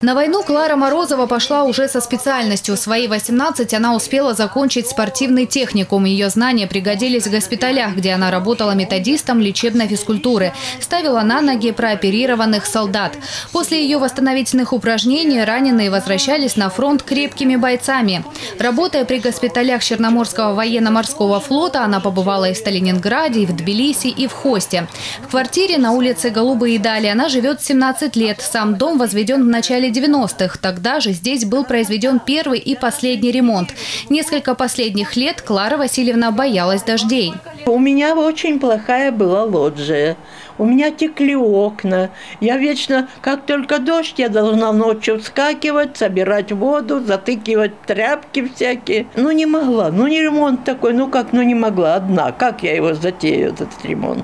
На войну Клара Морозова пошла уже со специальностью. В свои 18 она успела закончить спортивный техникум. Ее знания пригодились в госпиталях, где она работала методистом лечебной физкультуры. Ставила на ноги прооперированных солдат. После ее восстановительных упражнений раненые возвращались на фронт крепкими бойцами. Работая при госпиталях Черноморского военно-морского флота, она побывала и в Сталинграде, и в Тбилиси, и в Хосте. В квартире на улице Голубые Дали она живет 17 лет. Сам дом возведен в начале 90-х. Тогда же здесь был произведен первый и последний ремонт. Несколько последних лет Клара Васильевна боялась дождей. У меня очень плохая была лоджия. У меня текли окна. Я вечно, как только дождь, я должна ночью вскакивать, собирать воду, затыкивать тряпки всякие. Ну не могла, ну не ремонт такой, не могла одна. Как я его затею, этот ремонт?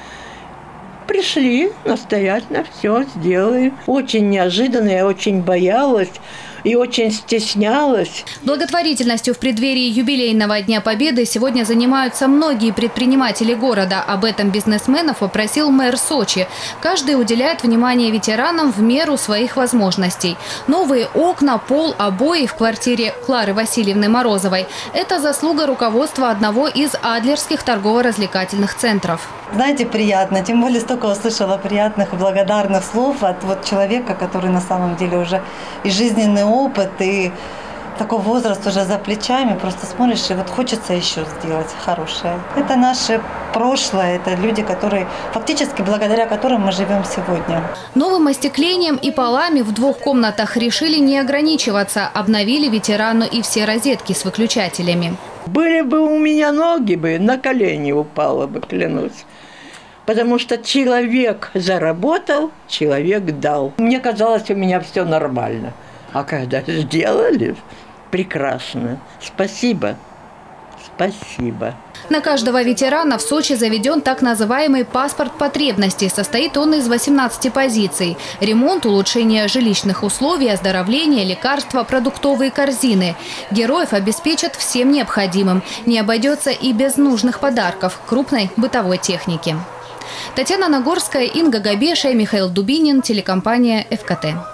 Пришли, настоятельно все сделали. Очень неожиданно, я очень боялась и очень стеснялась. Благотворительностью в преддверии юбилейного Дня Победы сегодня занимаются многие предприниматели города. Об этом бизнесменов попросил мэр Сочи. Каждый уделяет внимание ветеранам в меру своих возможностей. Новые окна, пол, обои в квартире Клары Васильевны Морозовой – это заслуга руководства одного из адлерских торгово-развлекательных центров. Знаете, приятно. Тем более столько услышала приятных и благодарных слов от человека, который на самом деле уже и жизненный опыт, и такой возраст уже за плечами. Просто смотришь, и хочется еще сделать хорошее. Это наше прошлое, это люди, которые фактически благодаря которым мы живем сегодня. Новым остеклением и полами в 2 комнатах решили не ограничиваться. Обновили ветерану и все розетки с выключателями. Были бы у меня ноги, на колени упала бы, клянусь. Потому что человек заработал, человек дал. Мне казалось, у меня все нормально. А когда сделали, прекрасно. Спасибо. Спасибо. На каждого ветерана в Сочи заведен так называемый паспорт потребностей. Состоит он из 18 позиций. Ремонт, улучшение жилищных условий, оздоровление, лекарства, продуктовые корзины. Героев обеспечат всем необходимым. Не обойдется и без нужных подарков, крупной бытовой техники. Татьяна Нагорская, Инга Габеша, Михаил Дубинин, телекомпания ФКТ.